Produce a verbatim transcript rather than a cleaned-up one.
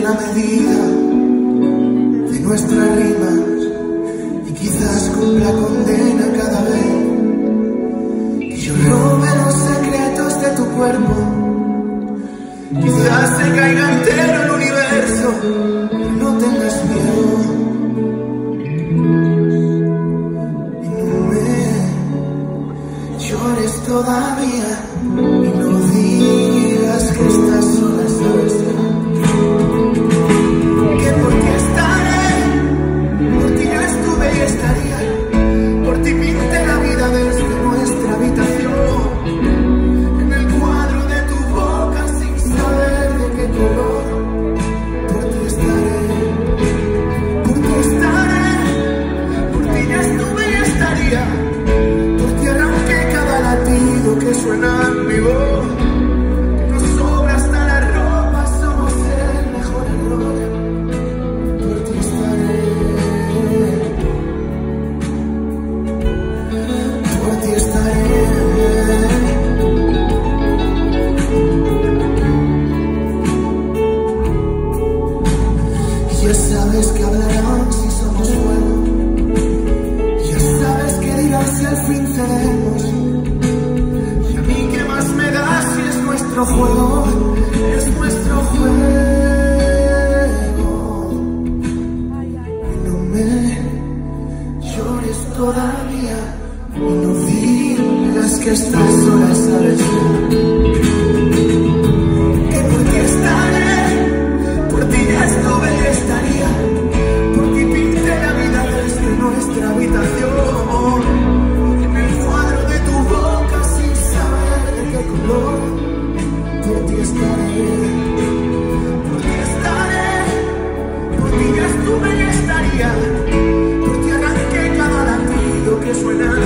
la medida de nuestras rimas y quizás cumpla condena cada vez que yo robe los secretos de tu cuerpo. Quizás se caiga entero el universo, pero no tengas miedo y no me llores todavía y no digas que estás sola, sabes que por ti estaré, por ti yo estuve y estaría, por ti pinté la vida desde nuestra habitación, en el cuadro de tu boca sin saber de qué color. Por ti estaré, por ti estaré, por ti ya estuve y estaría, por ti arranqué cada latido que suena en mi voz. Nos sobra hasta la ropa, somos el mejor error. Por ti estaré, por ti estaré. Ya sabes que hablarán si somos fuego, ya sabes que dirán si al fin cedemos. Y a mí qué más me da si es nuestro juego, es nuestro juego. Y no me llores todavía y no digas que estás sola, sabes que por ti estaré, por ti ya estuve y estaría, por ti pinté la vida desde nuestra habitación, en el cuadro de tu boca sin saber de qué color. Por ti estaré, por ti estaré, por ti ya estuve y estaría, por ti arranqué cada latido que suena